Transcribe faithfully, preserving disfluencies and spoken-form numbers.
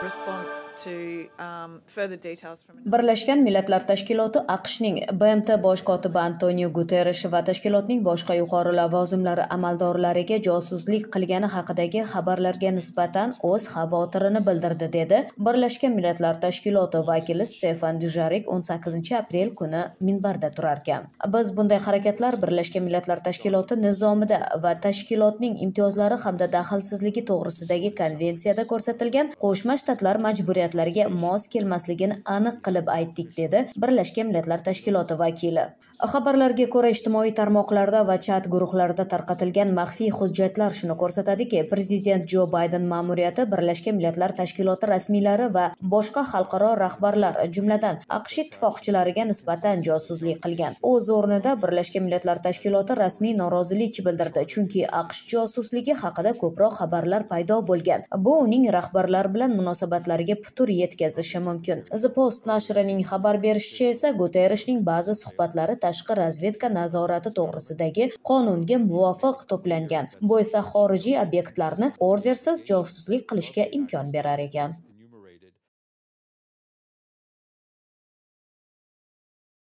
response to um, further details from Birlashgan Millatlar Tashkiloti AQShning B M T bosh kotibi Antonio Guterres va tashkilotning boshqa yuqori lavozimlari amaldorlariga josuslik qilgani haqidagi xabarlarga nisbatan o'z xavotirini bildirdi, dedi Birlashgan Millatlar Tashkiloti vakili Stefan Dujarric o'n sakkizinchi aprel kuni minbarda turarkan. Biz bunday harakatlar Birlashgan Millatlar Tashkiloti nizomida va tashkilotning imtiyozlari hamda daxlsizligi to'g'risidagi konvensiyada ko'rsatilgan Qo'shma Shtatlar majburiyatlariga mos kelmasligini aniq qilib aytdik, dedi Birlashgan Millatlar Tashkiloti vakili. Xabarlarga ko'ra, ijtimoiy tarmoqlarda va chat guruhlarida tarqatilgan maxfiy hujjatlar shuni ko'rsatadiki, prezident Jo Bayden ma'muriyati Birlashgan Millatlar Tashkiloti rasmiylari va boshqa xalqaro rahbarlar, jumladan AQSh ittifoqchilariga nisbatan josuslik qilgan. O'z o'rnida Birlashgan Millatlar Tashkiloti rasmiy norozilik bildirdi, chunki AQSh josusligi haqida ko'proq xabarlar paydo bo'lgan. Bu uning rahbarlar bilan munosabatlariga putur yetkazishi mumkin. The Post nashrining xabar berishicha esa, Guterresning ba'zi suhbatlari tashqi razvedka nazorati to'g'risidagi qonunga muvofiq to'plangan. Bu esa xorijiy obyektlarni ordersiz josuslik qilishga imkon berar ekan.